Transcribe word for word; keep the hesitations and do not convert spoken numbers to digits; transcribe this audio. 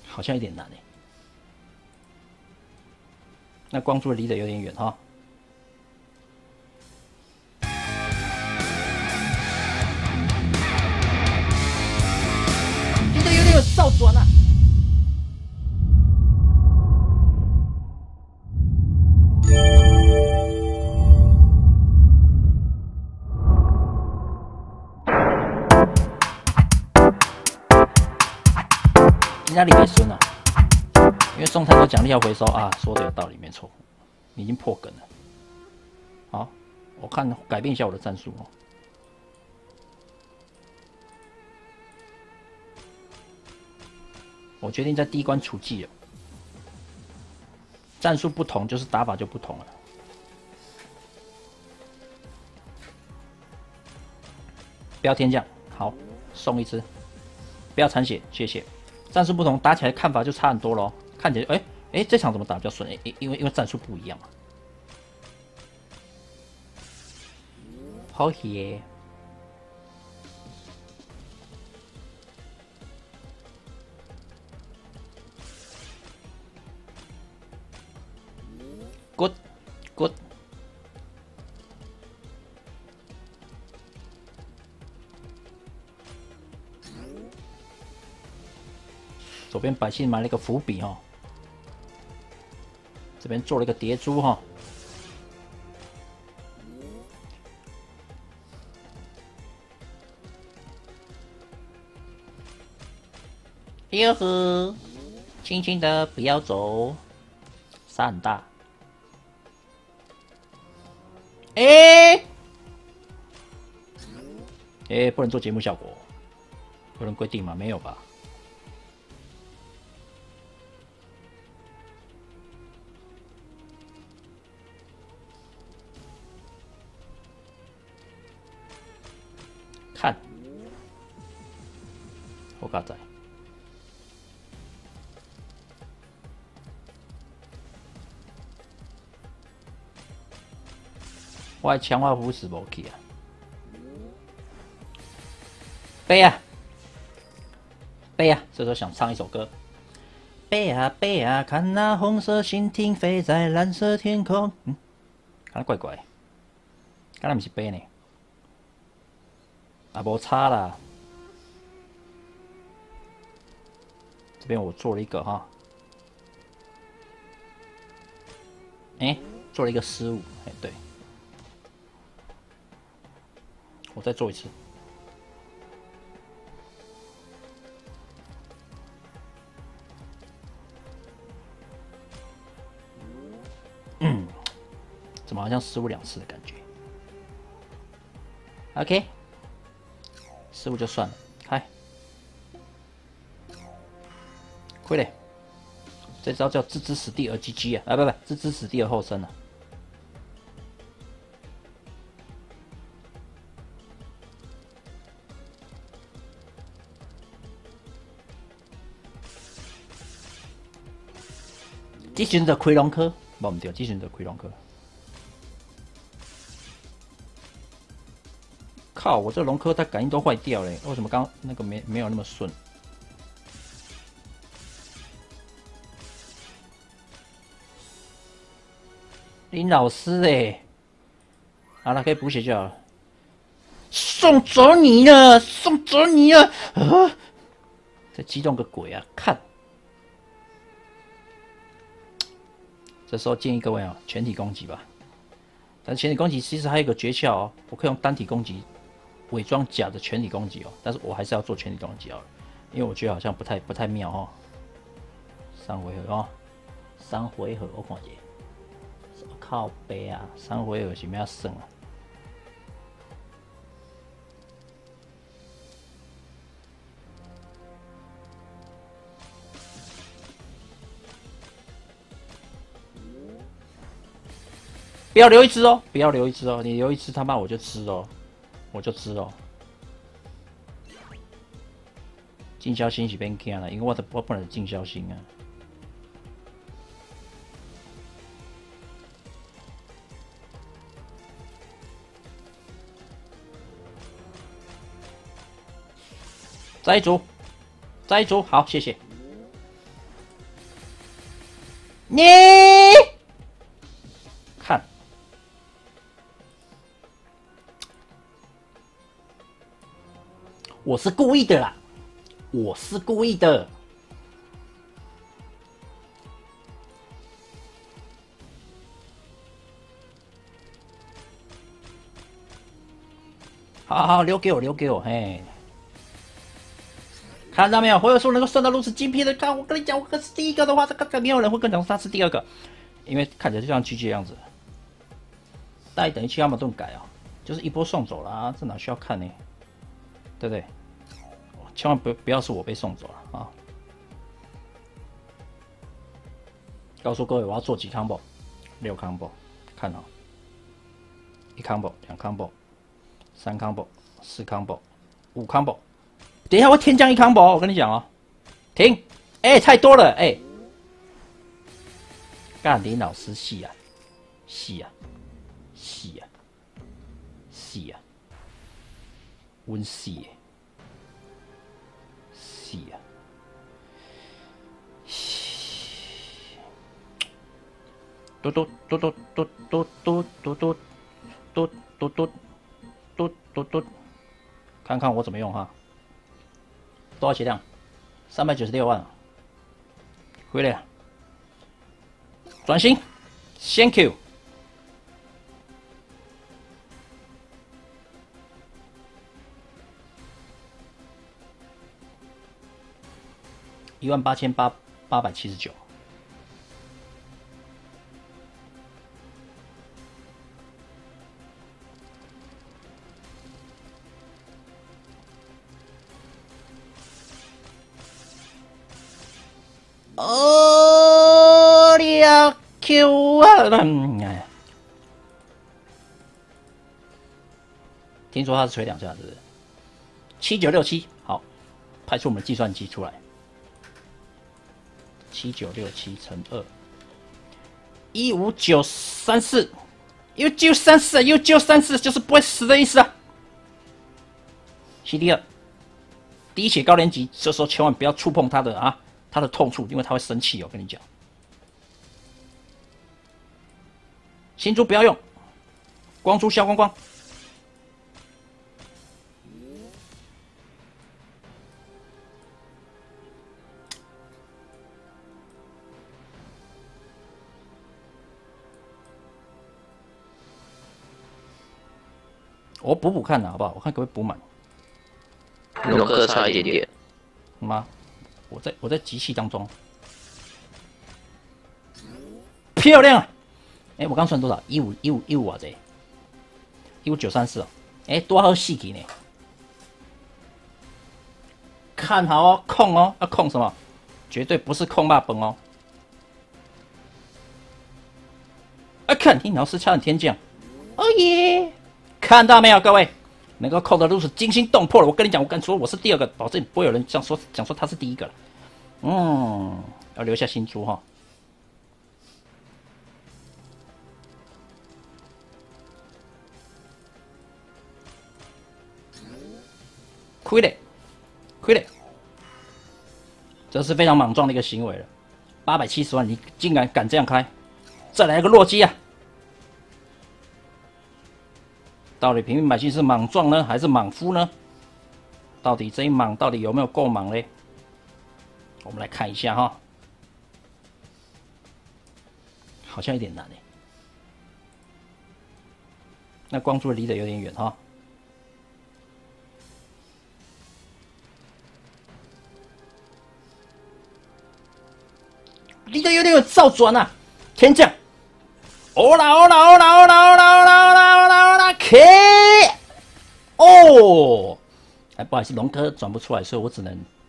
好像有点难哎。那光柱离得有点远哈。离得有点远，照转啊！人家里面孙啊，因为送太多奖励要回收啊，说的有道理，没错，已经破梗了。好，我看改变一下我的战术哦。我决定在第一关出技了，战术不同就是打法就不同了。不要天降，好，送一只，不要残血，谢谢。战术不同，打起来看法就差很多咯。看起来，哎、欸、哎、欸，这场怎么打比较顺？哎、欸，因为因为战术不一样嘛。好耶！Good, good。左边百姓埋了一个伏笔哦，这边做了一个叠珠哈。哟呵，轻轻的不要走，杀很大。哎、欸，哎、欸，不能做节目效果，有人规定吗？没有吧？看，我嘎仔，我强化服死无去啊！背啊，背啊！这时候想唱一首歌。背啊背啊，看那红色蜻蜓飞在蓝色天空。嗯，看怪怪，刚才不是背呢。啊，无差啦。这边我做了一个哈，哎、欸，做了一个失误，哎、欸，对，我再做一次。嗯，怎么好像失误两次的感觉 ？OK。失误就算了，开，亏嘞！这招叫置之死地而击击啊！啊，不不，置之死地而后生啊！这选择亏龙科，无唔对，这选择亏龙科。靠！我这龙科它感应都坏掉了，为什么刚那个没没有那么顺？林老师哎、欸，好了，可以补血就好了。送走你了，送走你了！啊！这激动个鬼啊！看，这时候建议各位啊，全体攻击吧。但是全体攻击其实还有一个诀窍哦，我可以用单体攻击。伪装假的全体攻击哦，但是我还是要做全体攻击哦，因为我觉得好像不太不太妙哦。三回合哦，三回合我看一下，靠背啊，三回合是咩算啊？不要留一只哦，不要留一只哦，你留一只他妈我就吃哦。我就知哦，进销星是变惊了，因为我的我本来进销星啊。再一组，再一组，好，谢谢。 你看，我是故意的啦，我是故意的。好好好，留给我，留给我，嘿。看到没有？或者说能够算到如此精辟的，看我跟你讲，我可是第一个的话，这个没有人会跟你讲他是第二个，因为看起来就像 G G 的样子。大于等于七阿玛顿改啊，就是一波送走了啊，这哪需要看呢？对不对？千万不不要是我被送走了啊！告诉各位，我要做几 combo， 六 combo， 看好，一 combo， 两 combo， 三 combo， 四 combo， 五 combo。等一下，我天降一 combo， 我跟你讲哦，停！哎、欸，太多了，哎、欸，干林老师戏啊，戏啊，戏啊，戏啊，温戏耶，戏啊，嘟嘟嘟嘟嘟嘟嘟嘟嘟嘟嘟嘟嘟嘟嘟，看看我怎么用哈。多少血量？三百九十六万。回来，转型 ，Thank you。一万八千八八百七十九。哦，两 Q 啊！哎，听说他是捶两下，是不是？七九六七，好，派出我们的计算机出来。七九六七乘二，一五九三四，又九三四，又九三四，就是不会死的意思啊。C D 二，低血高连级，这时候千万不要触碰他的啊。他的痛处，因为他会生气哦，我跟你讲。新珠不要用，光珠消光光。我补补看啊，好不好？我看可不可以补满。 龙哥差一点点。 吗？我在我在集气当中，漂亮啊！哎、欸，我刚算多少？一五一五一五啊，这一五九三四哦。哎、欸，多好细节呢！看好哦，控哦，要控什么？绝对不是控霸本哦。啊，看你老师差点天降，哦耶！看到没有，各位？能够扣的如此惊心动魄了，我跟你讲，我敢说我是第二个，保证不会有人这样说，讲说他是第一个了。嗯，要留下新珠哈。亏了，亏了，这是非常莽撞的一个行为了。八百七十万，你竟然敢这样开？再来一个弱鸡啊！到底平民百姓是莽撞呢，还是莽夫呢？到底这一莽到底有没有够莽嘞？我们来看一下哈，好像有点难哎。那光珠离得有点远哈。离得有点远，照转啊！天降！欧啦欧啦欧啦欧啦欧啦欧啦欧啦欧啦欧啦 K！ 哦，哎，不好意思，龙哥转不出来，所以我只能